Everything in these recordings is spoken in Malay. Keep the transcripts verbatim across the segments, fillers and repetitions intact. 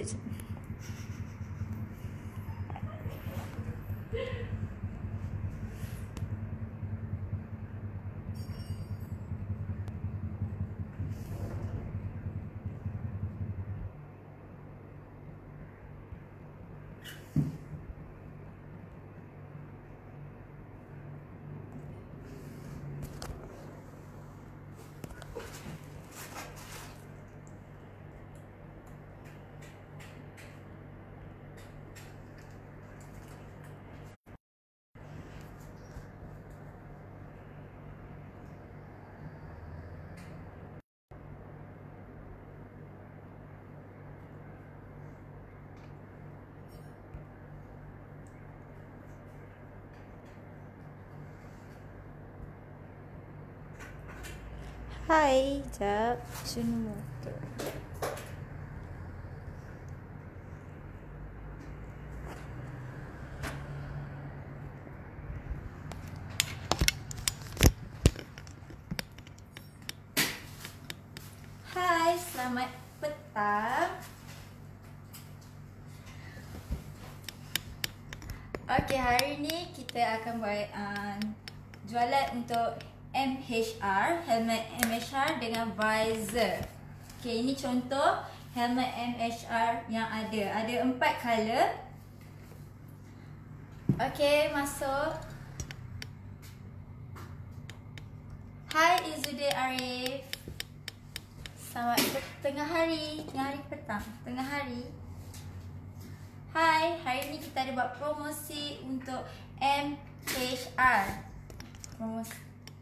je. Hai, jap. Cun motor. Hai, selamat petang. Okey, hari ni kita akan buat uh, jualan untuk M H R, helmet M H R dengan visor. Okey, ini contoh helmet M H R yang ada. Ada empat color. Okey, masuk. Hai Izzuddin Arif. Selamat tengah hari, tengah hari petang, tengah hari. Hai, hari ni kita ada buat promosi untuk M H R. Promosi.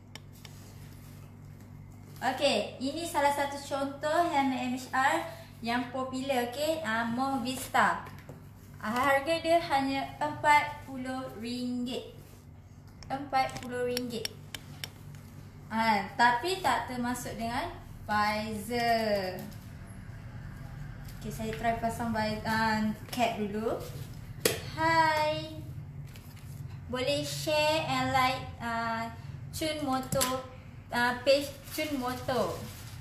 Okey, ini salah satu contoh helmet M H R yang popular, okey, uh, Movista. Uh, harga dia hanya empat puluh ringgit. empat puluh ringgit. Uh, tapi tak termasuk dengan visor. Okey, saya try pasang uh, cap dulu. Hai. Boleh share and like uh, Cun Moto uh, page Cun Moto.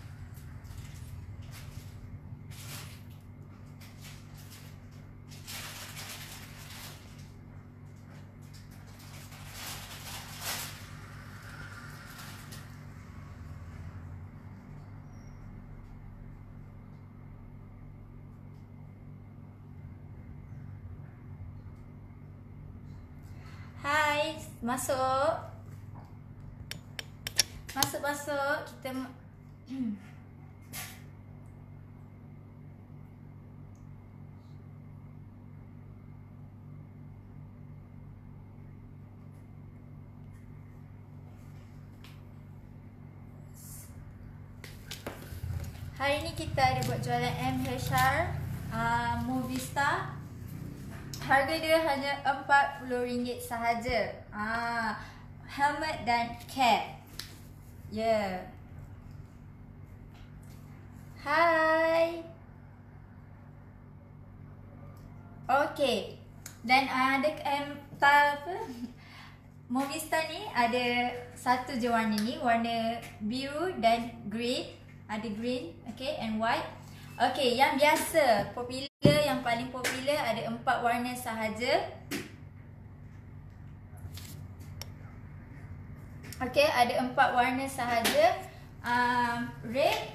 Hai, masuk. Masuk-masuk. Kita hari ni kita ada buat jualan M H R uh, Movista. Harga dia hanya empat puluh ringgit sahaja. Ah, helmet dan cap. Ya. Yeah. Hai. Okey. Dan ada um, apa? Movista ni ada satu je warna ni, warna biru dan green. Ada green, okay, and white. Okey, yang biasa, popular, yang paling popular ada empat warna sahaja. Okey, ada empat warna sahaja. Um, red,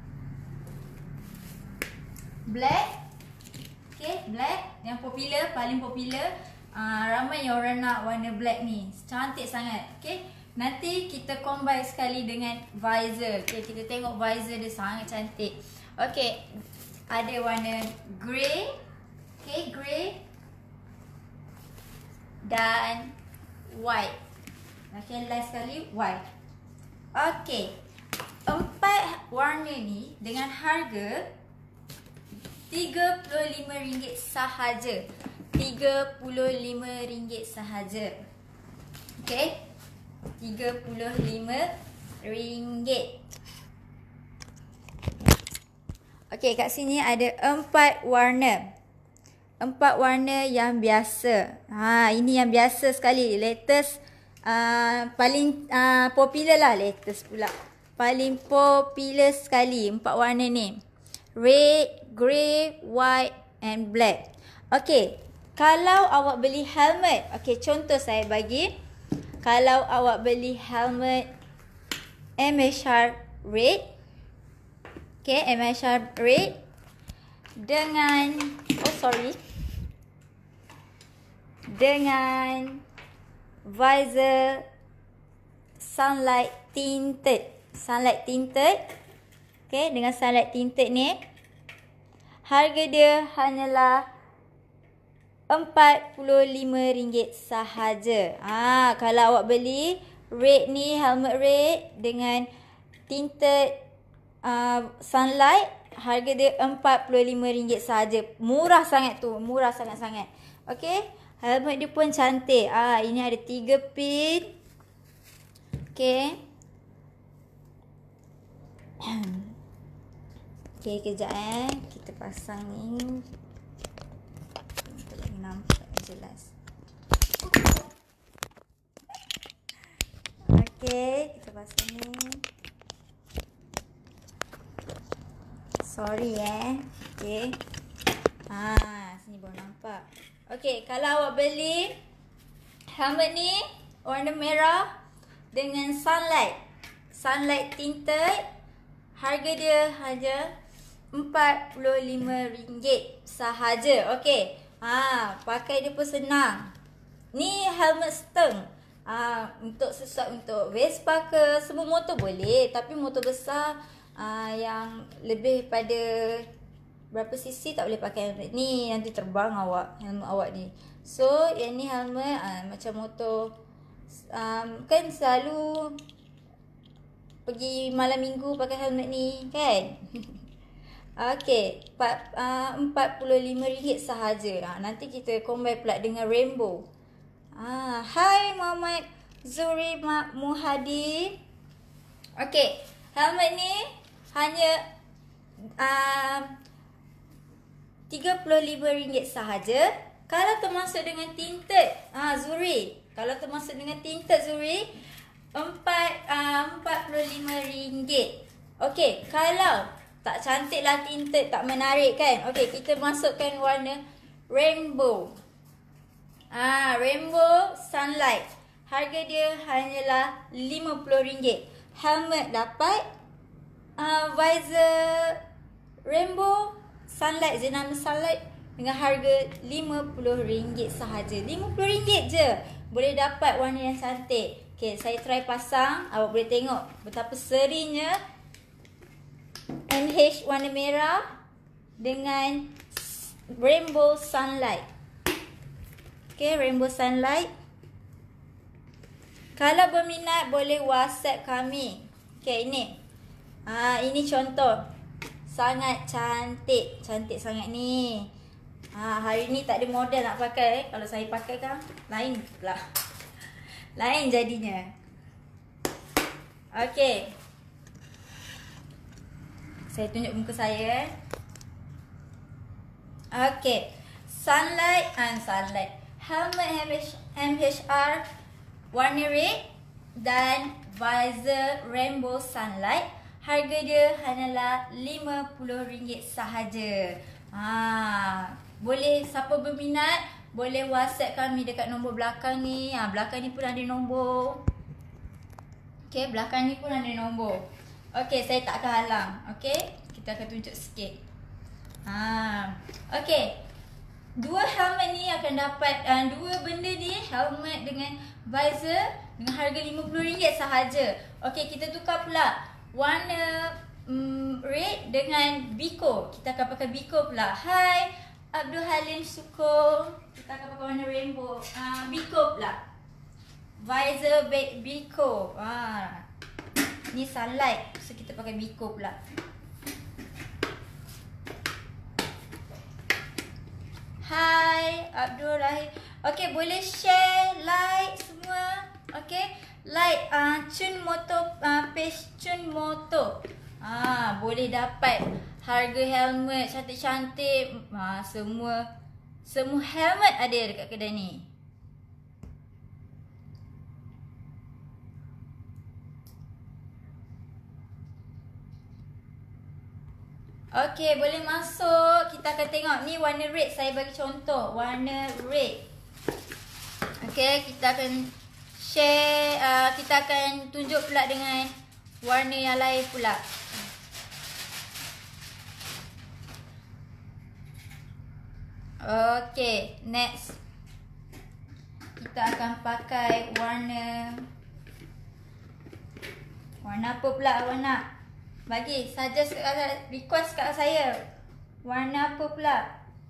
black, okay, black yang popular, paling popular. Uh, ramai yang orang nak warna black ni, cantik sangat. Okay, nanti kita combine sekali dengan visor. Okay, kita tengok visor dia sangat cantik. Okay, ada warna grey, okay, grey dan white. Okay, last sekali white. Okay, empat warna ni dengan harga tiga puluh lima ringgit sahaja. tiga puluh lima ringgit sahaja. Okay, tiga puluh lima ringgit. Okey, kat sini ada empat warna. Empat warna yang biasa. Ha, ini yang biasa sekali. Latest, uh, paling uh, popular lah. Latest pula. Paling popular sekali empat warna ni. Red, grey, white and black. Okey, kalau awak beli helmet, okey contoh saya bagi, kalau awak beli helmet M H R red, okey M H R red dengan, oh sorry, dengan visor sunlight tinted, sunlight tinted, okey dengan sunlight tinted ni, harga dia hanyalah empat puluh lima ringgit sahaja. Ah, kalau awak beli red ni, helmet red dengan tinted uh, sunlight, harga dia empat puluh lima ringgit sahaja. Murah sangat tu, murah sangat-sangat. Okey, helmet dia pun cantik. Ah, ini ada tiga pin. Okey. Okey, kejap eh. Kita pasang ni. Untuk lagi nampak jelas. Okey, kita pasang ni. Sorry eh. Okey. Ha, sini baru nampak. Okey, kalau awak beli helmet ni warna merah dengan sunlight, sunlight tinted, harga dia hanya empat puluh lima ringgit sahaja. Okey. Ha, pakai dia pun senang. Ni helmet steng. Ah, untuk sesuai untuk Vespa ke, semua motor boleh, tapi motor besar ah, yang lebih pada berapa cc tak boleh pakai helmet ni, nanti terbang awak helmet awak ni. So yang ni helmet ah, macam motor um, kan selalu pergi malam minggu pakai helmet ni kan. Okey, empat puluh lima ringgit sahaja. Ah, nanti kita combine pula dengan rainbow. Ah, hai Muhammad Zuri Muhadi. Okey, helmet ni hanya uh, tiga puluh lima ringgit sahaja. Kalau termasuk dengan tinted, ah Zuri, kalau termasuk dengan tinted Zuri, empat puluh lima ringgit. Okey, kalau tak cantik lah tinted, tak menarik kan. Okey, kita masukkan warna rainbow. Ah, rainbow sunlight. Harga dia hanyalah lima puluh ringgit. Helmet dapat, uh, visor rainbow, sunlight, jenama sunlight dengan harga lima puluh ringgit sahaja. lima puluh ringgit je boleh dapat warna yang cantik. Okey, saya try pasang, awak boleh tengok betapa serinya M H warna merah dengan rainbow sunlight. Okay, rainbow sunlight. Kalau berminat boleh WhatsApp kami. Okay, ini. Ah, ini contoh. Sangat cantik. Cantik sangat ni. Ah, hari ni tak ada model nak pakai. Eh. Kalau saya pakai kan, lain pula. Lain jadinya. Okay. Saya tunjuk muka saya. Eh. Okay. Sunlight and sunlight. Helmet M H R warna red dan visor rainbow sunlight. Harga dia hanyalah lima puluh ringgit sahaja. Ha, boleh siapa berminat boleh WhatsApp kami dekat nombor belakang ni. Ha, belakang ni pun ada nombor. Okey, belakang ni pun ada nombor. Okey, saya tak akan halang. Okey, kita akan tunjuk sikit. Ha, okey. Dua helmet ni akan dapat uh, dua benda ni, helmet dengan visor dengan harga lima puluh ringgit sahaja. Okey, kita tukar pula warna um, red dengan Biko. Kita akan pakai Biko pula. Hai Abdul Halim Suko. Kita akan pakai warna rainbow. Uh, Biko pula. Visor Biko. Ah. Ni sunlight. So kita pakai Biko pula. Hai Abdul Rahim. Okey, boleh share, like semua. Okey, like uh, Chun Moto uh, page Chun Moto. Ah, boleh dapat harga helmet cantik-cantik. Ah, semua semua helmet ada dekat kedai ni. Okey, boleh masuk. Kita akan tengok ni warna red. Saya bagi contoh. Warna red. Okey, kita akan share. Uh, kita akan tunjuk pula dengan warna yang lain pula. Okey, next. Kita akan pakai warna Warna apa pula awak nak? Bagi, suggest kat, request kat saya. Warna apa pula?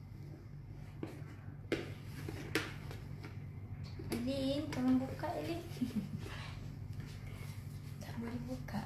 Elin, tolong buka Elin. Tak boleh buka.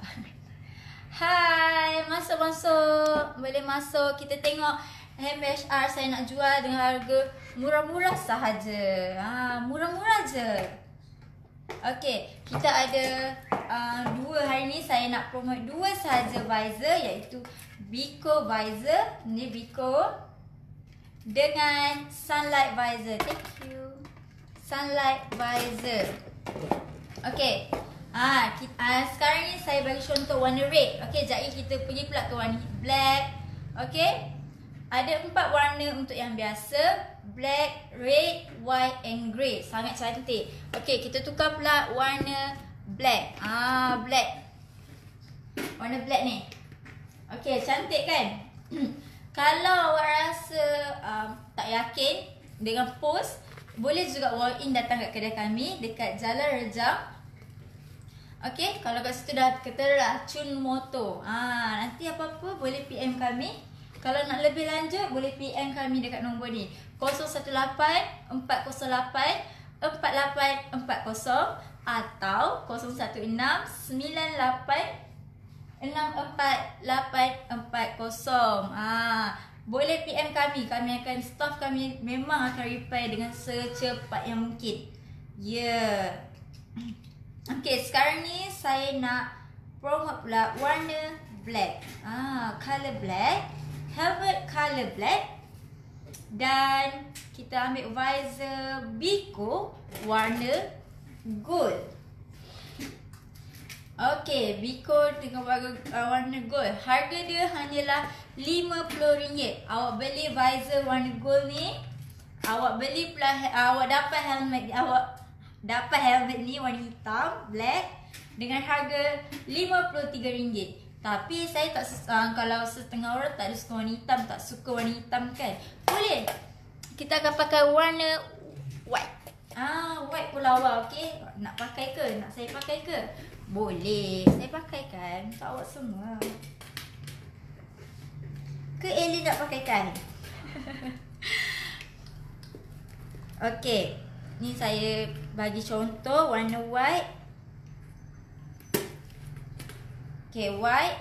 Hai, masuk-masuk. Boleh masuk. Kita tengok M H R saya nak jual dengan harga murah-murah sahaja. Ha, murah-murah je. Okey, kita ada uh, dua hari ni saya nak promote dua sahaja visor, iaitu Biko visor, ni Biko dengan Sunlight visor. Thank you. Sunlight visor. Okey. Ah, kita, uh, sekarang ni saya bagi contoh warna red. Okey, jadi kita pergi pula ke warna black. Okey. Ada empat warna untuk yang biasa. Black, red, white and grey. Sangat cantik. Okey, kita tukar pula warna black. Ah, black. Warna black ni. Okey, cantik kan? Kalau awak rasa um, tak yakin dengan post, boleh juga walk in datang kat kedai kami dekat Jalan Rejang. Okey, kalau kat situ dah kata dah Chun Moto. Ah, nanti apa-apa boleh P M kami. Kalau nak lebih lanjut, boleh P M kami dekat nombor ni. kosong satu lapan empat kosong lapan empat lapan empat kosong atau kosong satu enam sembilan lapan enam empat lapan empat kosong. Ah, boleh P M kami. Kami akan, staff kami memang akan reply dengan secepat yang mungkin. Ya. Yeah. Okey, sekarang ni saya nak promote pula warna black. Ah, color black. Helmet color black. Dan kita ambil visor Biko warna gold. Okey, Biko dengan warna, uh, warna gold. Harga dia hanyalah lima puluh ringgit. Awak beli visor warna gold ni, awak beli pula, awak dapat helmet, awak dapat helmet ni warna hitam, black, dengan harga lima puluh tiga ringgit. Tapi saya tak uh, kalau setengah orang tak ada suka warna hitam, tak suka warna hitam kan, boleh. Kita akan pakai warna white. Ah, white pula awak, okey. Nak pakai ke? Nak saya pakai ke? Boleh. Saya pakai kan untuk awak semua. Ke Ellie nak pakai kan? Okey. Ni saya bagi contoh warna white. Okay, white.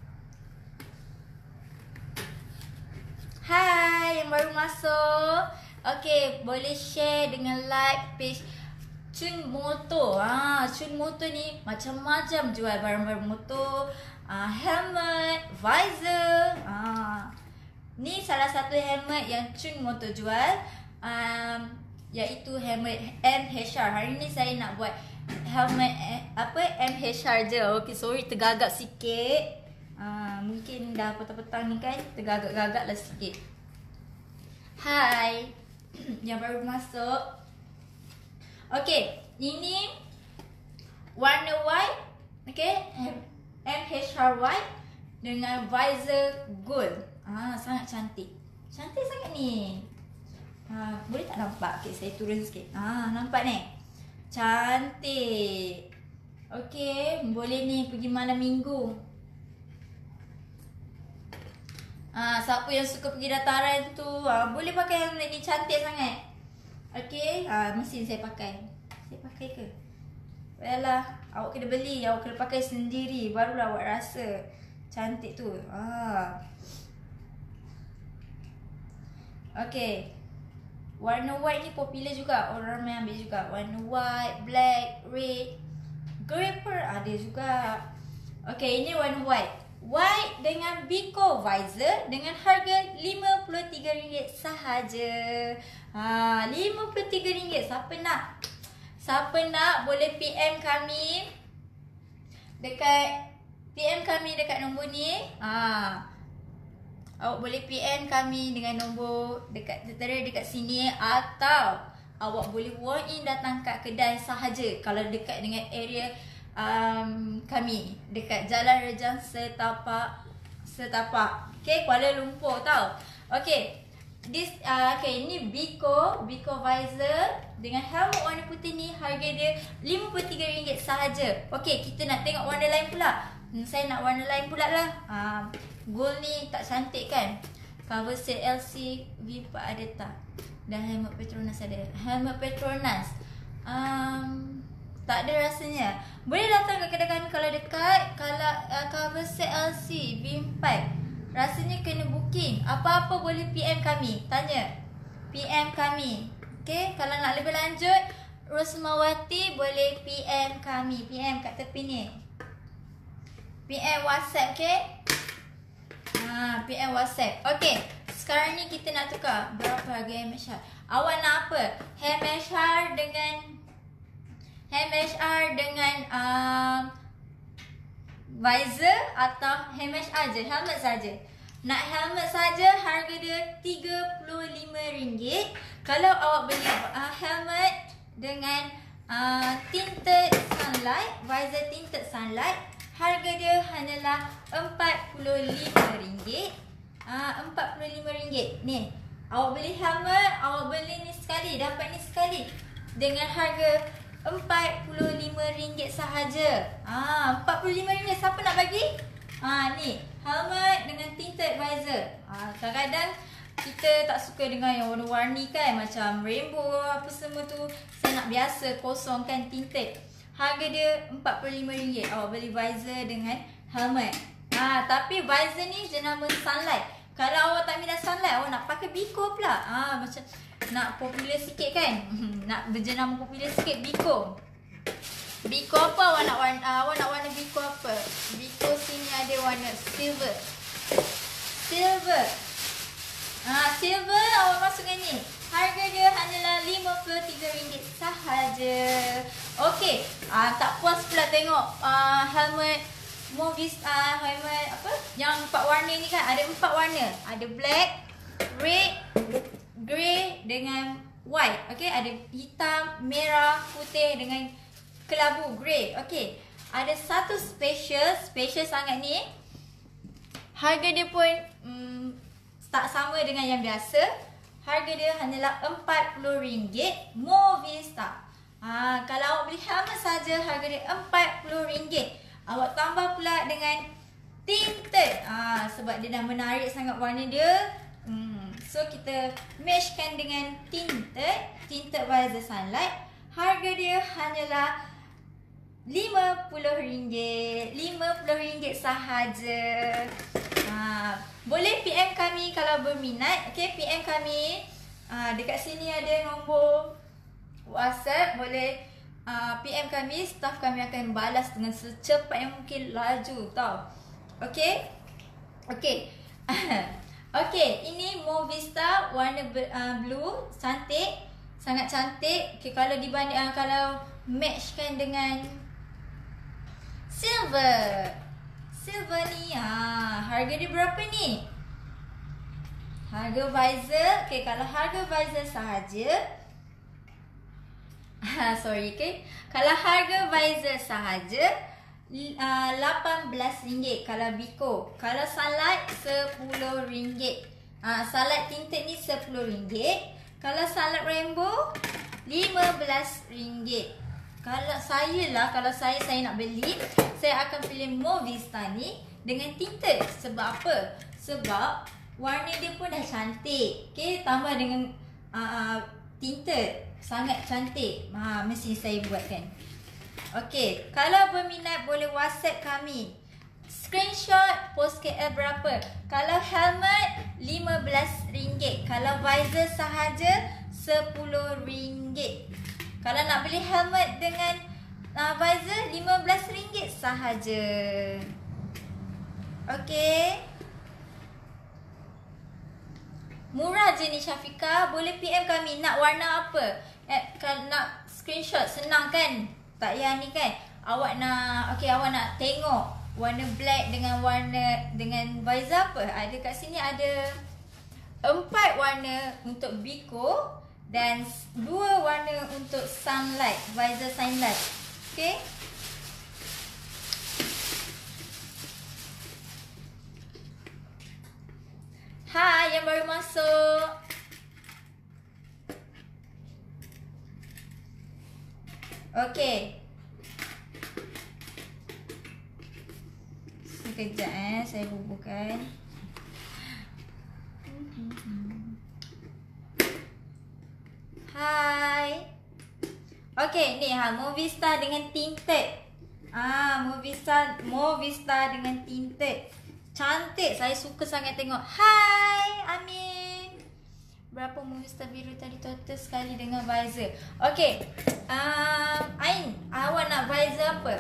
Hai yang baru masuk. Okay, boleh share dengan like page Chun Moto. Ah, Chun Moto ni macam-macam jual barang-barang motor, ah, helmet, visor. Ah, ni salah satu helmet yang Chun Moto jual, um, iaitu helmet M H R. Hari ni saya nak buat helmet eh, apa M H R je. Okay, sorry tergagap sikit. Uh, mungkin dah petang-petang ni kan, tergagap-gagap lah sikit. Hai yang baru masuk. Okay, ini warna white. Okay, M H R white dengan visor gold. Ah, sangat cantik. Cantik sangat ni. Ah, boleh tak nampak? Okay, saya turun sikit. Ah, nampak ni? Cantik. Okey, boleh ni pergi malam minggu. Ah, siapa yang suka pergi dataran tu, ah, boleh pakai helmet ni, cantik sangat. Okey, ah, mesin saya pakai. Saya pakai ke? Yalah, awak kena beli, awak kena pakai sendiri, barulah awak rasa cantik tu. Ah. Okey. Warna white ni popular juga, orang ramai ambil juga. Warna white, black, red, grey pun ada juga. Okay, ini warna white. White dengan Biko visor dengan harga lima puluh tiga ringgit sahaja. Ha, lima puluh tiga ringgit. Siapa nak? Siapa nak boleh P M kami dekat P M kami dekat nombor ni. Ha. awak boleh P M kami dengan nombor dekat tertera dekat sini, atau awak boleh walk in datang kat kedai sahaja kalau dekat dengan area um, kami dekat Jalan Rejang Setapak Setapak. Okay, Kuala Lumpur tau. Okay. This uh, okay, ini Biko, Biko Visor dengan helmet warna putih ni, harga dia lima puluh tiga ringgit sahaja. Okay, kita nak tengok warna lain pula. Hmm, saya nak warna lain pula lah. Uh, gold ni tak cantik kan? Cover set L C V empat ada tak? Dan helmet Petronas ada. Helmet Petronas um, tak ada rasanya. Boleh datang ke kedai kami kalau dekat. Kalau uh, cover set L C V empat rasanya kena booking. Apa-apa boleh P M kami. Tanya P M kami. Okay, kalau nak lebih lanjut, Rosmawati boleh P M kami. P M kat tepi ni, P M WhatsApp. Okay, ha, P M WhatsApp. Okay, sekarang ni kita nak tukar. Berapa harga H M S R? Awak nak apa? H M S R dengan H M S R dengan um, visor atau H M S R je, helmet saja. Nak helmet saja, harga dia tiga puluh lima ringgit. Kalau awak beli uh, helmet dengan uh, tinted sunlight, visor tinted sunlight, harga dia hanyalah empat puluh lima ringgit. uh, empat puluh lima ringgit. Ni, awak beli helmet, awak beli ni sekali, dapat ni sekali dengan harga empat puluh lima ringgit sahaja. Ah, empat puluh lima ringgit siapa nak bagi? Ah, ni, helmet dengan tinted visor. Ah, kadang-kadang kita tak suka dengan yang warna-warni kan, macam rainbow apa semua tu. Saya nak biasa kosong kan, tinted. Harga dia empat puluh lima ringgit. Awak beli visor dengan helmet. Ah, tapi visor ni jenama sunlight. Kalau awak tak minat sunlight, awak nak pakai Biko pula. Ah, macam nak popular sikit kan. Nak berjenama popular sikit, Biko. Biko apa awak nak warna? Uh, awak nak warna Biko apa? Biko sini ada warna silver. Silver. Ah, silver awak masukkan ni. Harga dia hanyalah lima puluh tiga ringgit sahaja. Okey. Ah, tak puas pula tengok uh, helmet Movies uh, helmet apa? Yang empat warna ni kan, ada empat warna. Ada black, red, grey dengan white. Okey, ada hitam, merah, putih dengan kelabu grey. Okey. Ada satu special, special sangat ni. Harga dia pun um, tak sama dengan yang biasa. Harga dia hanyalah empat puluh ringgit Movista. Ha, kalau awak beli helmet saja, harga dia empat puluh ringgit. Awak tambah pula dengan tinted. Ha, sebab dia dah menarik sangat warna dia. Hmm, so kita matchkan dengan tinted, tinted visor sunlight. Harga dia hanyalah lima puluh ringgit. lima puluh ringgit sahaja. Ha, boleh P M kami kalau berminat. Okey, P M kami. Ha, dekat sini ada nombor WhatsApp. Boleh uh, P M kami. Staff kami akan balas dengan secepat yang mungkin, laju tau. Okey. Okey. Okey, ini Movista warna uh, blue, cantik, sangat cantik. Okey, kalau dibanding uh, kalau matchkan dengan silver. Silver ni, ha, harga dia berapa ni? Harga visor, okey, kalau harga visor sahaja, ha, sorry, okey. Kalau harga visor sahaja uh, lapan belas ringgit kalau Biko. Kalau sunlight sepuluh ringgit. Ah, uh, sunlight tinted ni sepuluh ringgit. Kalau sunlight rainbow lima belas ringgit. Kalau saya lah, kalau saya saya nak beli, saya akan pilih Movista ni dengan tinted. Sebab apa? Sebab warna dia pun dah cantik. Okay, tambah dengan uh, uh, tinted, sangat cantik. Ha, mesti saya buatkan. Okay, kalau berminat boleh WhatsApp kami. Screenshot post K L berapa. Kalau helmet lima belas ringgit. Kalau visor sahaja sepuluh ringgit. Kalau nak beli helmet dengan uh, visor lima belas ringgit sahaja. Okey. Murah je ni Syafiqah. Boleh P M kami nak warna apa? Eh, kalau nak screenshot senang kan? Tak payah ni kan? Awak nak, okey, awak nak tengok warna black dengan warna dengan visor apa? Ada kat sini ada empat warna untuk Biko dan dua warna untuk sunlight, visor sunlight. Okay. Hai yang baru masuk. Okay. Sekejap eh, saya bubuhkan. Hai. Okay, ni ha, Movistar dengan tinted. Ah, Movistar, Movistar dengan tinted. Cantik, saya suka sangat tengok. Hai, Amin. Berapa Movistar biru tadi, total sekali dengan visor. Okay, um, Ain, awak nak visor apa?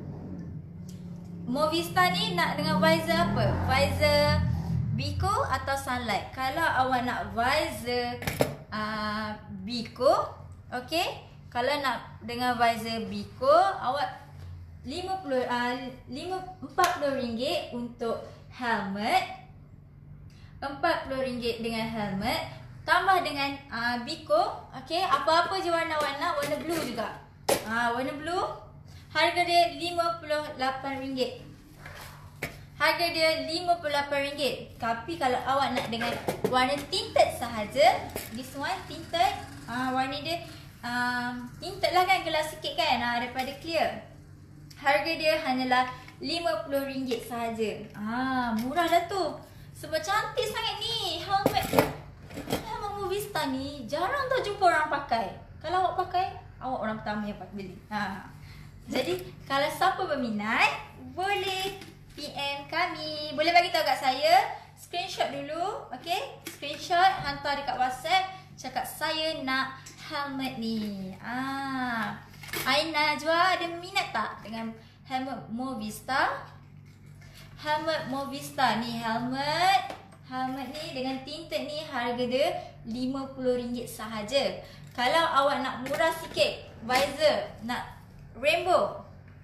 Movistar ni nak dengan visor apa? Visor Biko atau sunlight? Kalau awak nak visor uh, Biko, okay. Kalau nak dengan visor Biko, awak lima puluh, uh, empat puluh ringgit untuk helmet, empat puluh ringgit dengan helmet, tambah dengan uh, Biko, okay. Apa-apa je warna awak nak, warna blue juga. uh, Warna blue, harga dia lima puluh lapan ringgit. Harga dia lima puluh lapan ringgit. Tapi kalau awak nak dengan warna tinted sahaja, this one tinted, uh, warna dia um, tinted lah kan, gelap sikit kan, uh, daripada clear. Harga dia hanyalah lima puluh ringgit sahaja. Ah, murah dah tu. Sebab cantik sangat ni helmet. Helmet Movistar ni jarang tau jumpa orang pakai. Kalau awak pakai, awak orang pertama yang pakai beli. Ha. Jadi kalau siapa berminat, boleh P M kami. Boleh bagi tahu kat saya, screenshot dulu, okey? Screenshot, hantar dekat WhatsApp, cakap saya nak helmet ni. Ah. Aina Najwa ada minat tak dengan helmet Movistar? Helmet Movistar ni, helmet helmet ni dengan tinted ni harga dia lima puluh ringgit sahaja. Kalau awak nak murah sikit, visor nak rainbow.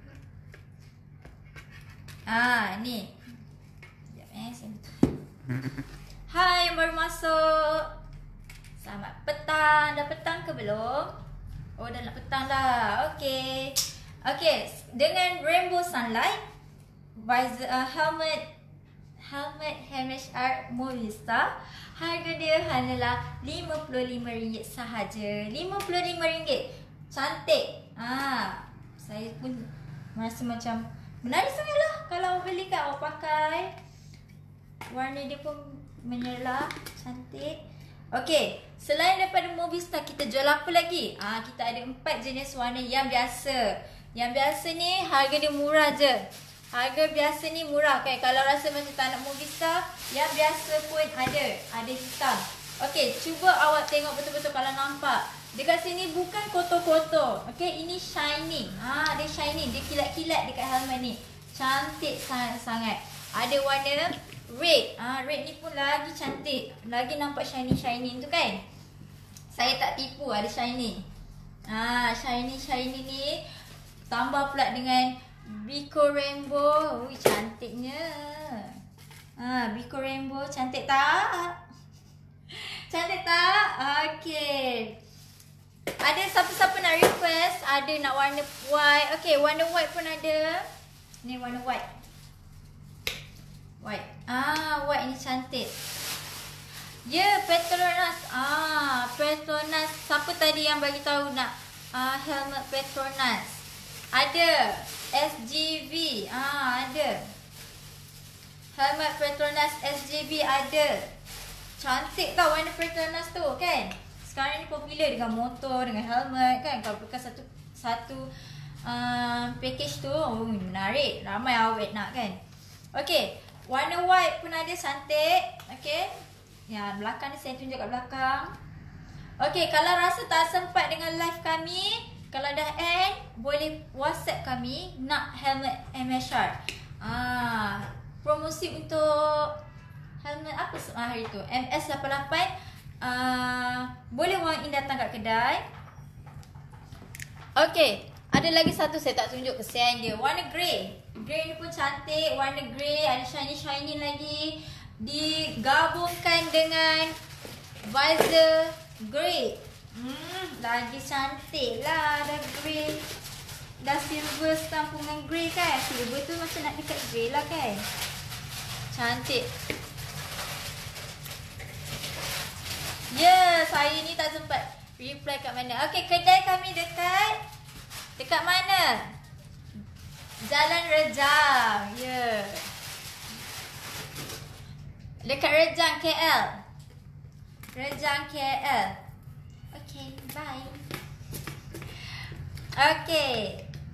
Ah, ni. Sekejap eh, saya betul. Hai yang baru masuk. Selamat petang. Dah petang ke belum? Oh, dah nak petang dah. Okay. Okay, dengan rainbow sunlight, visor, uh, helmet helmet H M R Movistar, harga dia hanyalah lima puluh lima ringgit sahaja. lima puluh lima ringgit. Cantik. Ah, saya pun merasa macam menarik sangatlah kalau beli kat awak pakai. Warna dia pun menyerlah, cantik. Okey, selain daripada Movistar, kita jual apa lagi? Ah, kita ada empat jenis warna yang biasa. Yang biasa ni harga dia murah je. Harga biasa ni murah kan. Kalau rasa macam tak nak Movistar, yang biasa pun ada. Ada hitam. Okey, cuba awak tengok betul-betul kalau nampak. Dekat sini bukan kotor-kotor. Okey, ini shining. Ah, dia shining, dia kilat-kilat dekat helmet ni. Cantik sangat-sangat. Ada warna red. Ah, red ni pun lagi cantik. Lagi nampak shiny-shiny tu kan. Saya tak tipu, ada shiny. Ah, shiny-shiny ni tambah pula dengan Biko Rainbow. Ui, cantiknya. Ah, Biko Rainbow cantik tak? Cantik tak? Okey. Ada siapa-siapa nak request, ada nak warna white. Okey, warna white pun ada. Ni warna white. White. Ah, white ni cantik. Ya, yeah, Petronas. Ah, Petronas. Siapa tadi yang bagi tahu nak ah, helmet Petronas? Ada. S G V. Ah, ada. Helmet Petronas S G V ada. Cantik tau warna Petronas tu kan. Sekarang ni popular dengan motor, dengan helmet kan. Kalau bukan satu satu uh, package tu, oh, menarik. Ramai awet nak kan. Okey. Warna white pun ada, cantik. Okay. Ya, belakang ni saya tunjuk kat belakang. Okay, kalau rasa tak sempat dengan live kami, kalau dah end, boleh WhatsApp kami nak helmet M S R. Ah, promosi untuk helmet apa hari tu? M S lapan lapan. Ah, boleh walk in datang kat kedai. Okay, Ada lagi satu saya tak tunjuk kesian dia. Warna grey. Grey ni pun cantik. Warna grey. Ada shiny-shiny lagi. Digabungkan dengan visor grey. Hmm, lagi cantik lah. Dah grey. Dah silver stampungan grey kan. Silver tu macam nak dekat grey lah kan. Cantik. Ya, yeah, saya ni tak sempat reply kat mana. Okey, kedai kami dekat dekat mana? Jalan Rejang. Ya. Yeah. Dekat Rejang K L. Rejang K L. Okey, bye. Okey.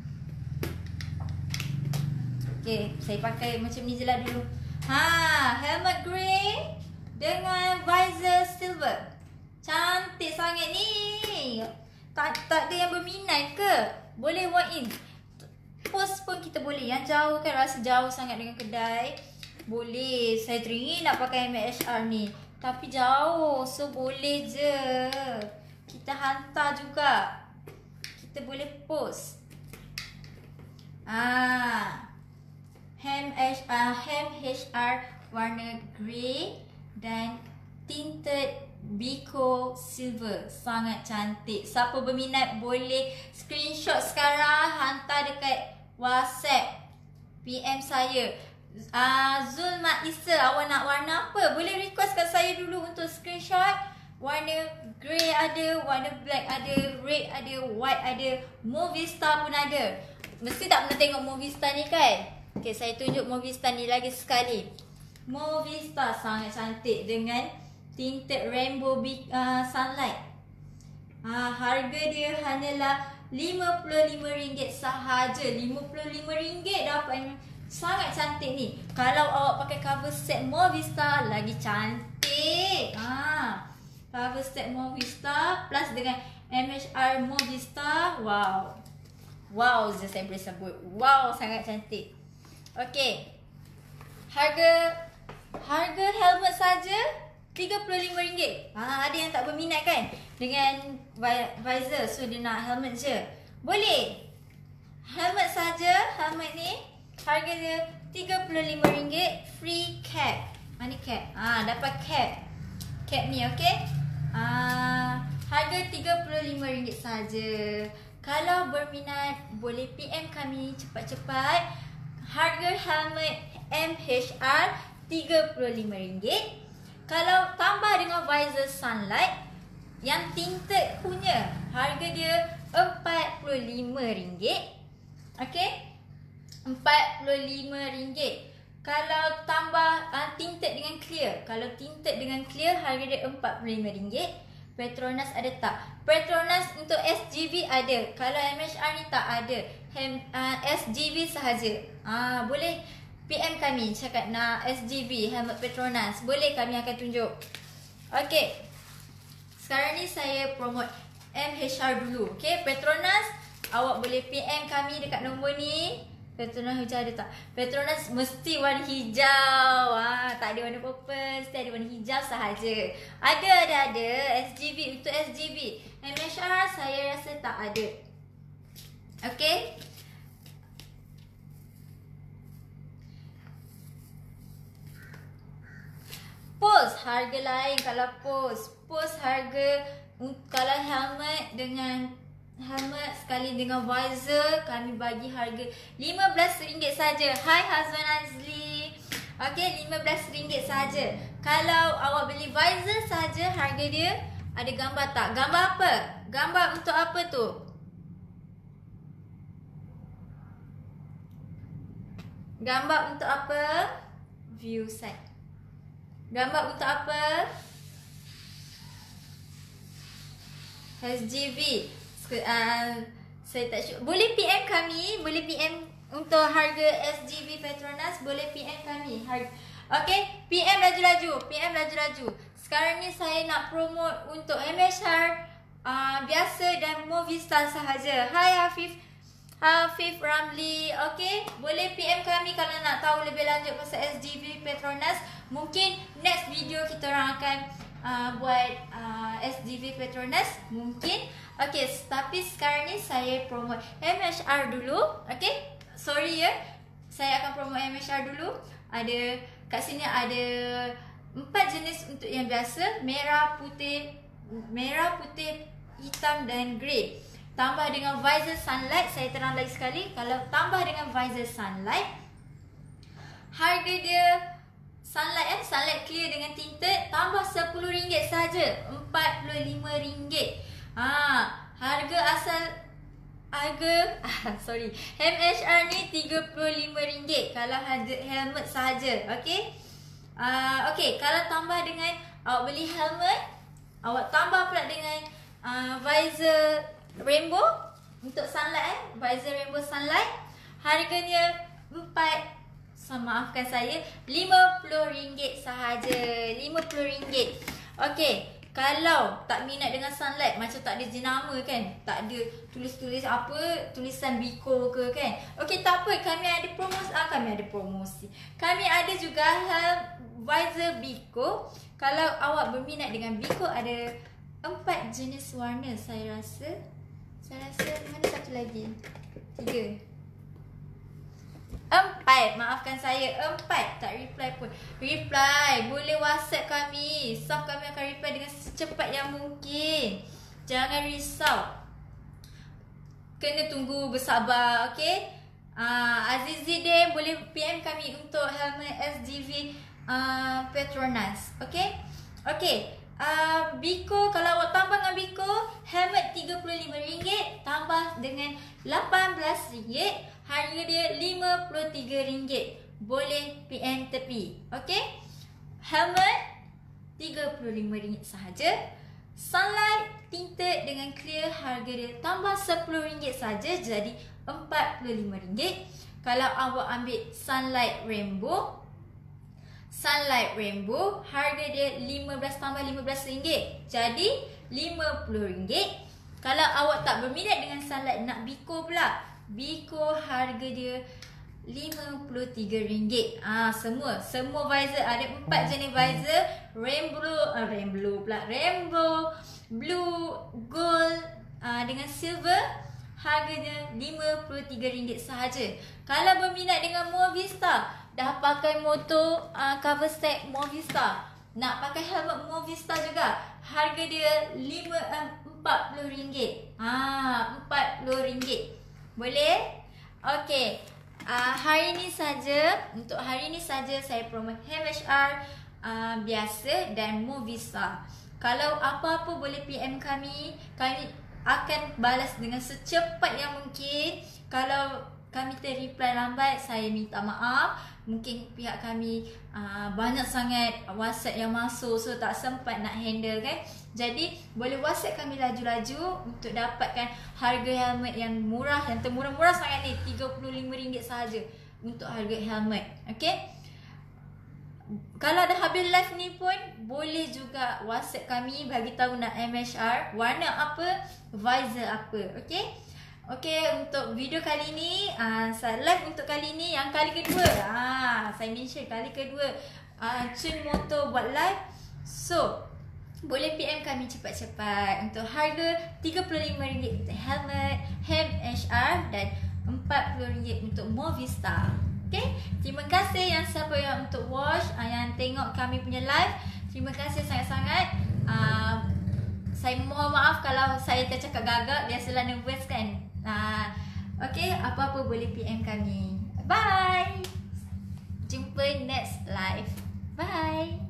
Okey, saya pakai macam ni je lah dulu. Ha, helmet grey dengan visor silver. Cantik sangat ni. Tak tak ada yang berminat ke? Boleh walk in. Post pun kita boleh. Yang jauh kan, rasa jauh sangat dengan kedai. Boleh. Saya teringin nak pakai M H R ni. Tapi jauh. So boleh je. Kita hantar juga. Kita boleh post. Ah. Hem H R, hem H R warna grey dan tinted Biko silver. Sangat cantik. Siapa berminat boleh screenshot sekarang, hantar dekat WhatsApp, P M saya. uh, Zul Mak Isa, awak nak warna apa? Boleh request kat saya dulu untuk screenshot. Warna grey ada, warna black ada, red ada, white ada, Movistar pun ada. Mesti tak pernah tengok Movistar ni kan? Okay, saya tunjuk Movistar ni lagi sekali. Movistar sangat cantik dengan tinted rainbow big, uh, sunlight. Ha, harga dia hanyalah lima puluh lima ringgit sahaja. lima puluh lima ringgit dapat yang sangat cantik ni. Kalau awak pakai cover set Movistar lagi cantik. Ha, cover set Movistar plus dengan M H R Movistar. Wow. Wow, saya boleh sebut. Wow, sangat cantik. Okey. Harga harga helmet saja tiga puluh lima ringgit. Ha, ada yang tak berminat kan dengan visor, so dia nak helmet je. Boleh. Helmet saja, helmet ni harga dia tiga puluh lima ringgit, free cap. Mana cap? Ah, ha, dapat cap. Cap ni okey. Ah, harga tiga puluh lima ringgit saja. Kalau berminat boleh P M kami cepat-cepat. Harga helmet M H R tiga puluh lima ringgit. Kalau tambah dengan visor sunlight yang tinted punya, harga dia empat puluh lima ringgit. Okey? empat puluh lima ringgit. Kalau tambah uh, tinted dengan clear, kalau tinted dengan clear harga dia empat puluh lima ringgit. Petronas ada tak? Petronas untuk S G V ada. Kalau M H R ni tak ada. Hem, uh, S G V sahaja. Ah, boleh P M kami cakap nak S G V, helmet Petronas. Boleh, kami akan tunjuk. Okey. Sekarang ni saya promote M H R dulu. Okey, Petronas awak boleh P M kami dekat nombor ni. Petronas hijau ada tak? Petronas mesti warna hijau. Ah, tak ada warna purple, mesti ada warna hijau sahaja. Ada, ada, ada. S G V, untuk S G V. M H R saya rasa tak ada. Okey. Post harga lain. Kalau post, post harga kalau helmet dengan helmet sekali dengan visor kami bagi harga lima belas ringgit saja. Hai Hazwan Azli. Okey, lima belas ringgit saja. Kalau awak beli visor saja, harga dia ada gambar tak? Gambar apa? Gambar untuk apa tu? Gambar untuk apa? View set. Gambar untuk apa? S G V. Uh, saya tak sure. Boleh P M kami, boleh P M untuk harga S G V Petronas, boleh P M kami. Harga. Okey, P M laju-laju, P M laju-laju. Sekarang ni saya nak promote untuk M H R uh, biasa dan Movistar sahaja. Hai Hafif, Hafif Ramli. Okey, boleh P M kami kalau nak tahu lebih lanjut pasal S G V Petronas. Mungkin next video kita orang akan uh, buat uh, S G V Petronas mungkin. Okay, tapi sekarang ni saya promote M H R dulu. Okay, sorry ya, saya akan promote M H R dulu. Ada kat sini ada empat jenis untuk yang biasa, merah, putih, merah, putih, hitam dan grey. Tambah dengan visor sunlight, saya terang lagi sekali, kalau tambah dengan visor sunlight, harga dia sunlight eh, sunlight clear dengan tinted tambah sepuluh ringgit saja, empat puluh lima ringgit. Ha, harga asal harga ah, sorry, M H R ni tiga puluh lima ringgit kalau harga helmet sahaja. Okey. Uh, Okey, kalau tambah dengan awak beli helmet, awak tambah pula dengan uh, visor rainbow untuk sunlight eh, visor rainbow sunlight, harganya empat, maafkan saya, lima puluh ringgit sahaja, lima puluh ringgit. Okey, kalau tak minat dengan sunlight, macam tak ada jenama kan, tak ada tulis-tulis apa, tulisan Biko ke kan. Okey, tak apa, kami ada promosi, ah, kami ada promosi. Kami ada juga uh, visor Biko. Kalau awak berminat dengan Biko, ada empat jenis warna saya rasa. Saya rasa mana satu lagi? Tiga. Empat, maafkan saya, empat. Tak reply pun. Reply, boleh WhatsApp kami. Staff kami akan reply dengan secepat yang mungkin. Jangan risau, kena tunggu bersabar. Okay, uh, Azizidin boleh P M kami untuk helmet S G V uh, Petronas. Okay. Okay, uh, Biko, kalau awak tambah dengan Biko, helmet tiga puluh lima ringgit tambah dengan lapan belas ringgit, harga dia lima puluh tiga ringgit. Boleh P M tepi. Okey, helmet tiga puluh lima ringgit sahaja. Sunlight tinted dengan clear, harga dia tambah sepuluh ringgit saja, jadi empat puluh lima ringgit. Kalau awak ambil sunlight rainbow, sunlight rainbow, harga dia lima belas tambah lima belas ringgit, jadi lima puluh ringgit. Kalau awak tak berminat dengan sunlight, nak Biko pula, Biko harga dia lima puluh tiga ringgit. Ah, semua semua visor ada empat jenis visor, rainbow, uh, rainbow pula, rainbow, blue, gold uh, dengan silver, harganya lima puluh tiga ringgit sahaja. Kalau berminat dengan Movista, dah pakai motor uh, cover stack Movista, nak pakai helmet Movista juga, harga dia lima uh, empat puluh ringgit. Ah, empat puluh ringgit. Boleh? Okey. Uh, hari ni saja, untuk hari ni saja saya promote M H R uh, biasa dan Movista. Kalau apa-apa boleh P M kami, kami akan balas dengan secepat yang mungkin. Kalau kami ter-reply lambat, saya minta maaf. Mungkin pihak kami uh, banyak sangat WhatsApp yang masuk, so tak sempat nak handle kan. Jadi boleh WhatsApp kami laju-laju untuk dapatkan harga helmet yang murah, yang termurah-murah sangat ni, tiga puluh lima ringgit sahaja untuk harga helmet. Okey. Kalau dah habis live ni pun boleh juga WhatsApp kami, bagi tahu nak M H R, warna apa, visor apa. Okey. Okey, untuk video kali ni, uh, saya live untuk kali ni yang kali kedua. Ah, saya mention kali kedua uh, Cun Motor buat live. So, boleh P M kami cepat-cepat untuk harga tiga puluh lima ringgit untuk helmet M H R dan empat puluh ringgit untuk Movista. Okay, terima kasih yang siapa yang untuk watch, uh, yang tengok kami punya live. Terima kasih sangat-sangat. uh, Saya mohon maaf kalau saya tercakap gagak, biasalah nervous kan. uh, Okay, apa-apa boleh P M kami. Bye. Jumpa next live. Bye.